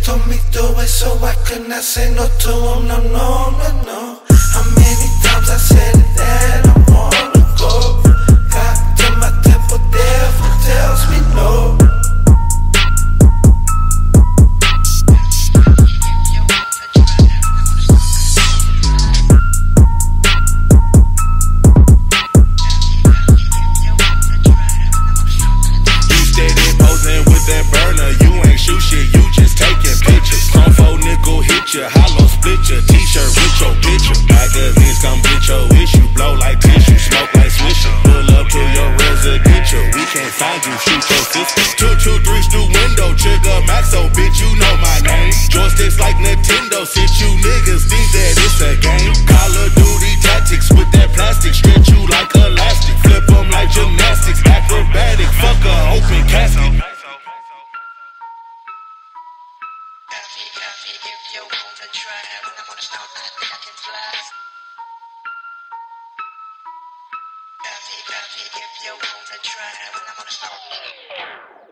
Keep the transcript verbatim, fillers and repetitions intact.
told me do it, so I could not say no to him. No, no, no, no. How many times I said it that I wanna go? Got to my temple, devil tells me no. Hollow split your t-shirt with your picture. Magazines come get your issue. Blow like tissue, smoke like swisher. Pull up to your residential. We can't find you, shoot your sister. Two, two, three, through window. Trigger Maxo, bitch, you know my name. Joysticks like Nintendo. Since you niggas think that it's a game. Call of Duty tactics with that plastic. Stretch you like elastic. Flip them like gymnastics. Acrobatic, fuck a open casket. If you wanna try, when I'm on the stone, I think I can fly. If you wanna try, when I'm on the stone.